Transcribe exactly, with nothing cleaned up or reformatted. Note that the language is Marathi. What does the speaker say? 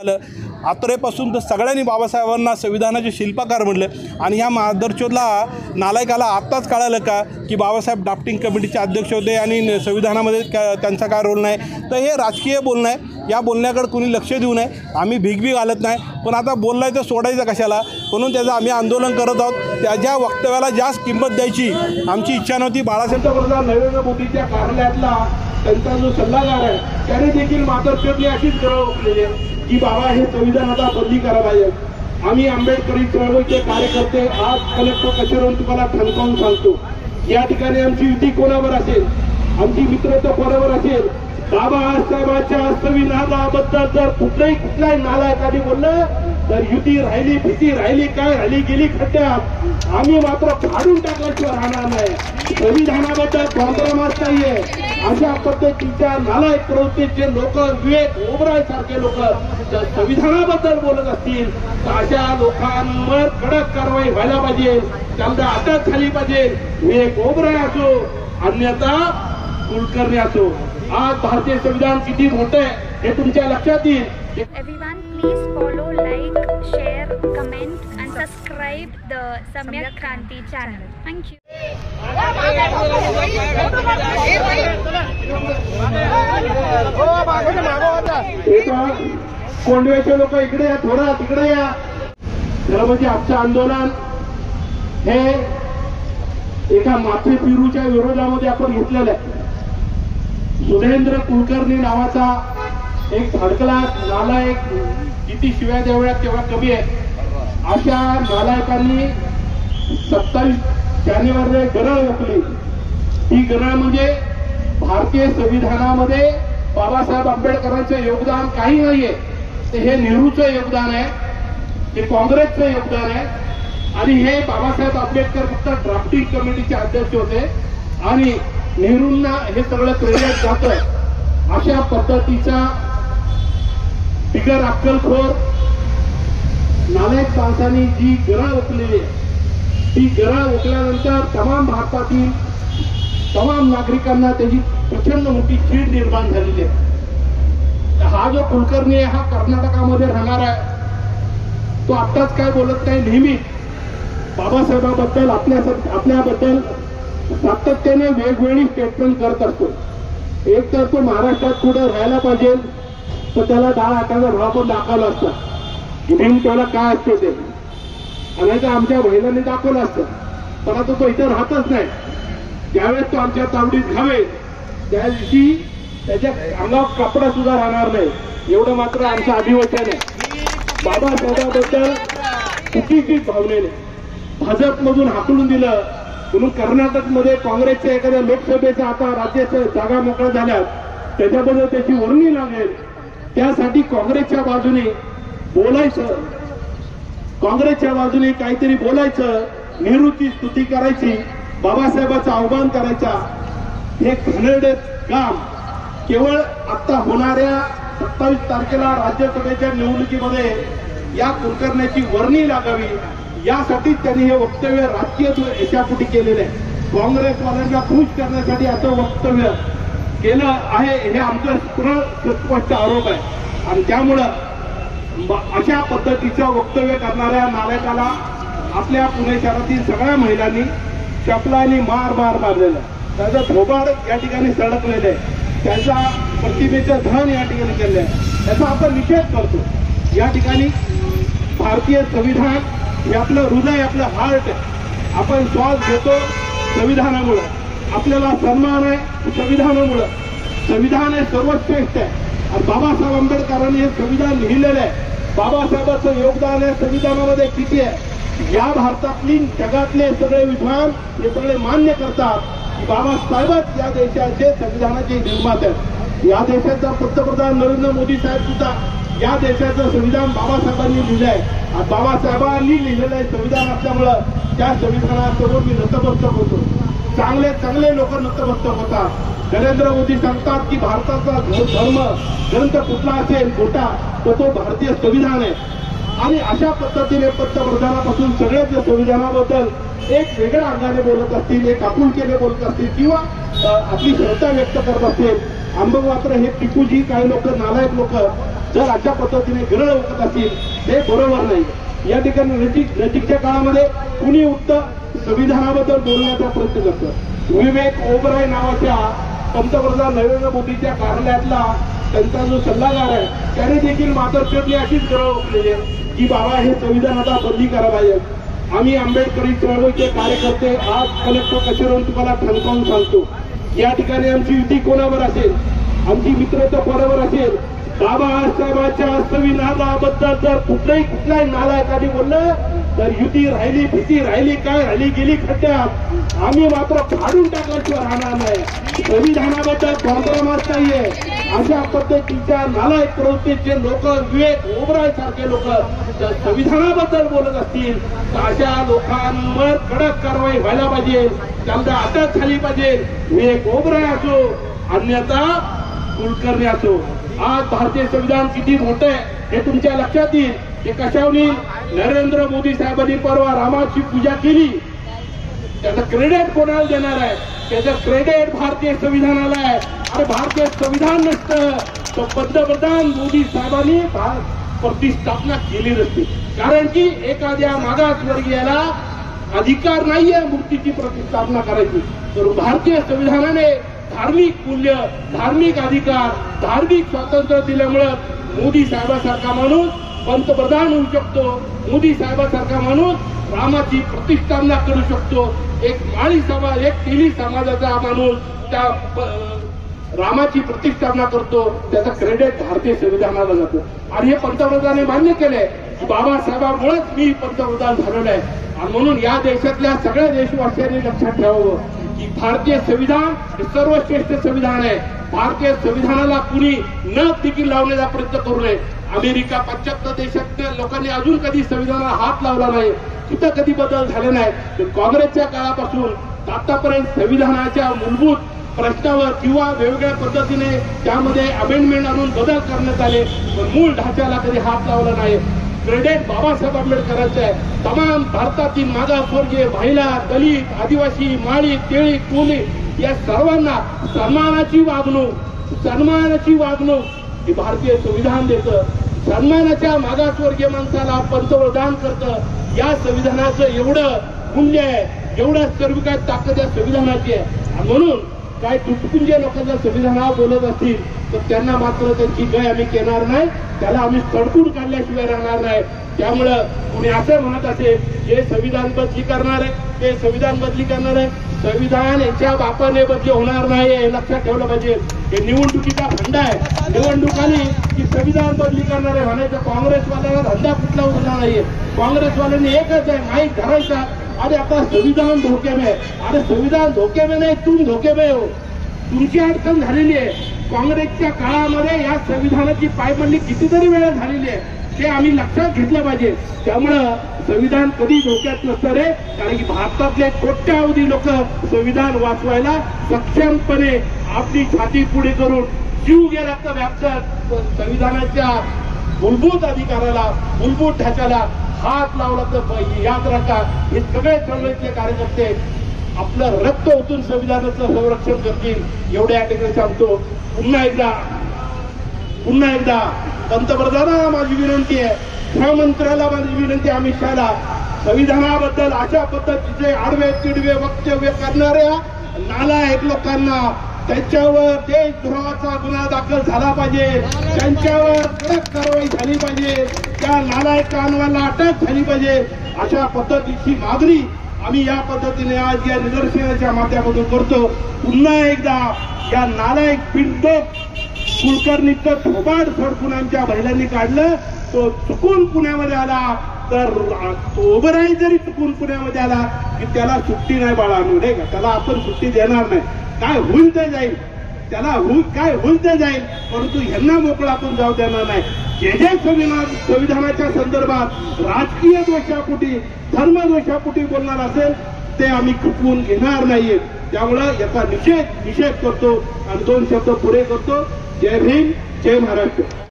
आत्रेपासून तर सगळ्यांनी बाबासाहेबांना संविधानाचे शिल्पकार म्हटलं आणि ह्या मादरचोदला नालायकाला आत्ताच कळालं का की बाबासाहेब ड्राफ्टिंग कमिटीचे अध्यक्ष होते आणि संविधानामध्ये का त्यांचा काय रोल नाही. तर हे राजकीय बोलणं आहे. या बोलण्याकडे कुणी लक्ष देऊ नये. आम्ही भीक घालत नाही, पण आता बोललाय तर सोडायचं कशाला, म्हणून त्याचं आम्ही आंदोलन करत आहोत. त्याच्या वक्तव्याला जास्त किंमत द्यायची आमची इच्छा नव्हती. बाळासाहेब पंतप्रधान नरेंद्र मोदीच्या कार्यालयातला त्यांचा जो सल्लागार आहे त्याने देखील मातोश्रीतली अशीच गरज ओळखलेली आहे की बाबा हे संविधान आता बदली करा पाहिजे. आम्ही आंबेडकरी चळवळीचे कार्यकर्ते आज कलेक्टर कचेरीवरून तुम्हाला ठणकावून सांगतो, या ठिकाणी आमची युती कोणावर असेल, आमची मित्रता कोणावर असेल, बाबासाहेबांच्या संविधानाबद्दल जर कुठल्याही कुठल्याही नालायकाने बोललं तर युती राहिली, भीती राहिली, काय राहिली गेली खड्ड्यात. आम्ही मात्र फाडून टाकल्याशिवाय राहणार नाही. संविधानाबद्दल कॉम्प्रोमाइज नाहीये. अशा पद्धतीच्या नालायक प्रवृत्तीचे लोक, विवेक ओबराय सारखे लोक जर संविधानाबद्दल बोलत असतील तर अशा लोकांवर कडक कारवाई व्हायला पाहिजे, त्यांना अटक झाली पाहिजे. विवेक ओबराय असो अन्यथा कुलकर्णी असो. आज भारतीय संविधान किती मोठं आहे हे तुमच्या लक्षात येईल. Everyone, please follow, like, share, comment, and subscribe the Samyak Kranti channel. Thank you. कोंडव्याचे लोक इकडे या, थोडा तिकडे या. खरं म्हणजे आजचं आंदोलन हे एका माथे पिरूच्या विरोधामध्ये आपण घेतलेलं आहे. सुरेंद्र कुलकर्णी नावाचा एक भडकला नालायक, किती शिव्या देवळ्यात तेव्हा कमी आहे, अशा नालायकांनी सत्तावीस जानेवारीला गरळ ओकली. ही गरळ म्हणजे भारतीय संविधानामध्ये बाबासाहेब आंबेडकरांचं योगदान काही नाहीये. ते हे नेहरूचं योगदान आहे, हे काँग्रेसचं योगदान आहे. आणि हे बाबासाहेब आंबेडकर फक्त ड्राफ्टिंग कमिटीचे अध्यक्ष होते आणि नेहरूंना हे सगळं क्रेडिट जातं. अशा पद्धतीचा बिगर अक्कलखोर नालायक माणसांनी जी गरळ ओकलेली आहे, ती गरळ ओकल्यानंतर तमाम भारतातील तमाम नागरिकांना त्याची प्रचंड मोठी चीड निर्माण झालेली आहे. हा जो कुलकर्णी आहे हा कर्नाटकामध्ये राहणार आहे. तो आत्ताच काय बोलत नाही, नेहमी बाबासाहेबाबद्दल आपल्या आपल्याबद्दल सातत्याने वेगवेगळी स्टेटमेंट करत असतो. एक तर तो महाराष्ट्रात पुढे राहायला पाहिजे, तर त्याला दहा लाखाचा भाव पण दाखवला असता, घेऊन त्याला काय असते ते, आणि तर आमच्या महिलांनी दाखवलं असतं. पण आता तो इथं राहतच नाही. ज्यावेळेस तो आमच्या तावडीत घावे त्या दिवशी त्याच्या अंगावर कपडा सुद्धा राहणार नाही, एवढं मात्र आमचं अधिवचन आहे. बाबासाहेबाबद्दल चुकीची भावनेने भाजपमधून हाकलून दिलं म्हणून कर्नाटकमध्ये काँग्रेसच्या एखाद्या लोकसभेचा आता राज्याच्या जागा मोकळ्या झाल्यात, त्याच्याबद्दल त्याची वर्णी लागेल. त्यासाठी काँग्रेसच्या बाजूने बोलायचं, काँग्रेसच्या बाजूने काहीतरी बोलायचं, नेहरूची स्तुती करायची, बाबासाहेबांचा आव्हान करायचा. हे घाणेरडे काम केवळ आता होणाऱ्या सत्तावीस तारखेला राज्यसभेच्या निवडणुकीमध्ये या कुलकर्ण्याची वर्णी लागावी यासाठीच त्यांनी हे वक्तव्य राजकीय याच्यापुटी केलेलं आहे. काँग्रेसवाल्यांना खुश करण्यासाठी असं वक्तव्य केलं आहे हे आमचा स्पष्ट आरोप आहे. आणि त्यामुळं अशा पद्धतीचं वक्तव्य करणाऱ्या नालायकाला आपल्या पुणे शहरातील सगळ्या महिलांनी चपलांनी मार मार मारलेलं, त्याचं थोबाड या ठिकाणी सडकलेलं आहे, त्याचा प्रतिमेचं धन या ठिकाणी केलेलं आहे. त्याचा आपण निषेध करतो. या ठिकाणी भारतीय संविधान हे आपलं हृदय, आपलं हार्ट आहे. आपण श्वास घेतो संविधानामुळं, आपल्याला सन्मान आहे संविधानामुळं. संविधान हे सर्वश्रेष्ठ आहे आणि बाबासाहेब आंबेडकरांनी हे संविधान लिहिलेलं आहे. बाबासाहेबांचं योगदान आहे संविधानामध्ये किती आहे या भारतातली जगातले सगळे विद्वान हे सगळे मान्य करतात की बाबासाहेबच या देशाचे संविधानाचे निर्माते आहेत. या देशाचा पंतप्रधान नरेंद्र मोदी साहेब सुद्धा या देशाचं संविधान बाबासाहेबांनी लिहिलं आहे. बाबासाहेबांनी लिहिलेलं आहे संविधान असल्यामुळं त्या संविधानासमोर मी नतमस्तक होतो. चांगले चांगले लोक नतमस्तक होतात. नरेंद्र मोदी सांगतात की भारताचा धर्म ग्रंथ कुठला असेल मोठा तर तो भारतीय संविधान आहे. आणि अशा पद्धतीने पंतप्रधानापासून सगळेच संविधानाबद्दल एक वेगळ्या अंगाने बोलत असतील, एक आपुलकीने बोलत असतील किंवा आपली श्रद्धा व्यक्त करत असतील. आंबे मात्र हे टिपूजी काही लोक नालायक लोक जर अशा पद्धतीने गरळ ओकत असतील ते बरोबर नाही. या ठिकाणी नजीक नजीकच्या काळामध्ये कुणी उत्तर संविधानाबद्दल बोलण्याचा प्रयत्न करतं. विवेक ओबराय नावाच्या पंतप्रधान नरेंद्र मोदीच्या कार्यालयातला त्यांचा जो सल्लागार आहे त्याने देखील मातोश्रीतली अशीच गरळ ओकलेली आहे की बाबा हे संविधान आता बदली करायला पाहिजे. आम्ही आंबेडकरी चळवळीचे कार्यकर्ते आज कलेक्टर कचेरीवरून तुम्हाला ठणकावून सांगतो, या ठिकाणी आमची युती कोणावर असेल, आमची मित्रता कोणावर असेल, बाबासाहेबांच्या संविधानाबद्दल जर कुठल्याही कुठल्याही नालायकाने बोललं तर युती राहिली, भीती राहिली, काय राहिली गेली खड्ड्यात. आम्ही मात्र फाडून टाकल्याशिवाय राहणार नाही. संविधानाबद्दल कॉम्प्रोमाइज नाहीये. अशा पद्धतीच्या नालायक प्रवृत्तीचे लोक, विवेक ओबराय सारखे लोक जर संविधानाबद्दल बोलत असतील तर अशा लोकांवर कडक कारवाई व्हायला पाहिजे, त्यांना अटक झाली पाहिजे. विवेक ओबराय असो अन्यथा कुलकर्णी असो. आज भारतीय संविधान किती मोठं आहे हे तुमच्या लक्षात येईल. हे कशावर येईल? नरेंद्र मोदी साहेबांनी परवा रामाची पूजा केली, त्याचं क्रेडिट कोणाला देणार आहे? त्याचं क्रेडिट भारतीय संविधानाला आहे. अरे भारतीय संविधान नसतं तर पंतप्रधान मोदी साहेबांनी प्रतिष्ठापना केली नसती. कारण की एखाद्या मागासवर्गीयाला अधिकार नाहीये मूर्तीची प्रतिष्ठापना करायची, तर भारतीय संविधानाने धार्मिक मूल्य, धार्मिक अधिकार, धार्मिक स्वातंत्र्य दिल्यामुळं मोदी साहेबांसारखा माणूस पंतप्रधान होऊ शकतो. मोदी साहेबांसारखा माणूस रामाची प्रतिष्ठापना करू शकतो. एक माळी समाज, एक तेली समाजाचा माणूस त्या रामाची प्रतिष्ठापना करतो, त्याचा क्रेडिट भारतीय संविधानाला जातो. आणि हे पंतप्रधानाने मान्य केलंय की बाबासाहेबांमुळेच मी पंतप्रधान झालेलो आहे. आणि म्हणून या देशातल्या सगळ्या देशवासियांनी लक्षात ठेवावं की भारतीय संविधान हे सर्वश्रेष्ठ संविधान आहे. भारतीय संविधानाला कुणी न देखील लावण्याचा प्रयत्न करू नये. अमेरिका, पाश्चात्य देशातल्या लोकांनी अजून कधी संविधानाला हात लावला नाही, तिथं कधी बदल झाले नाही. काँग्रेसच्या काळापासून आतापर्यंत संविधानाच्या मूलभूत प्रश्नावर किंवा वेगवेगळ्या पद्धतीने त्यामध्ये अमेंडमेंट आणून बदल करण्यात आले, पण मूळ ढाच्याला कधी हात लावला नाही. क्रेडिट बाबासाहेब आंबेडकरांचं आहे. तमाम भारतातील मागासवर्गीय, महिला, दलित, आदिवासी, माळी, तेळी, कोली या सर्वांना सन्मानाची वागणूक सन्मानाची वागणूक हे भारतीय संविधान देतं. सन्मानाच्या मागासवर्गीय माणसाला पंतप्रधान करतं. या संविधानाचं एवढं मूल्य आहे, एवढं सर्व काय ताकद या संविधानाची आहे. म्हणून काय तुटपुंजे लोक जर संविधानावर बोलत असतील तर त्यांना मात्र त्यांची गय आम्ही केणार नाही, त्याला आम्ही तडकून काढल्याशिवाय राहणार नाही. त्यामुळं कुणी असं म्हणत असेल जे संविधान बदली करणार आहे ते संविधान बदली करणार आहे, संविधान यांच्या बापाने बदली होणार नाही हे लक्षात ठेवलं पाहिजे. हे निवडणुकीचा फंडा आहे. निवडणूक आली की संविधान बदली करणार आहे म्हणायचं. काँग्रेसवाल्याला धंदा कुठला उरला नाहीये. काँग्रेसवाल्यांनी एकच आहे, माहीत धरायचा अरे आता संविधान धोके में. अरे संविधान धोके में नाही, तुम धोके में हो. तुमची अडचण झालेली आहे. काँग्रेसच्या काळामध्ये या संविधानाची पायमल्ली कितीतरी वेळा झालेली आहे, ते आम्ही लक्षात घेतलं पाहिजे. त्यामुळं संविधान कधी धोक्यात नसतं रे, कारण की भारतातले कोट्यावधी लोक संविधान वाचवायला सक्षमपणे आपली छाती पुढे करून जीव गेला तर व्याप्त संविधानाच्या मूलभूत अधिकाराला, मूलभूत ढाच्याला हात लावला तर याद राखा हे सगळे चळवळीतले कार्यकर्ते आपलं रक्त ओतून संविधानाचं संरक्षण करतील एवढ्या ठिकाणी सांगतो. पुन्हा एकदा पुन्हा एकदा पंतप्रधानाला माझी विनंती आहे, गृहमंत्र्याला माझी विनंती, अमित शहाला, संविधानाबद्दल अशा पद्धतीचे आडवे तिडवे वक्तव्य करणाऱ्या नालायक लोकांना त्यांच्यावर देशद्रोहाचा गुन्हा दाखल झाला पाहिजे, त्यांच्यावर कडक कारवाई झाली पाहिजे, त्या नालायकांना अटक झाली पाहिजे. अशा पद्धतीची मागणी आम्ही या पद्धतीने आज या निदर्शनाच्या माध्यमातून करतो. पुन्हा एकदा या नालायक पिंटोक कुलकर्णीचं थोबाड सडकून आमच्या महिलांनी काढलं. तो चुकून पुण्यामध्ये आला तर ओबराई जरी चुकून पुण्यामध्ये आला की त्याला सुट्टी नाही बाळा, नाही का, त्याला आपण सुट्टी देणार नाही. काय होईल ते जाईल, त्याला होईल काय होईल ते जाईल, परंतु ह्यांना मोकळा आपण जाऊ देणार नाही. जे जे संविधान संविधानाच्या संदर्भात राजकीय दोषापोटी, धर्म दोषापोटी बोलणार असेल ते आम्ही खपवून घेणार नाहीये. त्यामुळं याचा निषेध निषेध करतो आणि दोन शब्द पुढे करतो. जय भीम, जय महाराष्ट्र.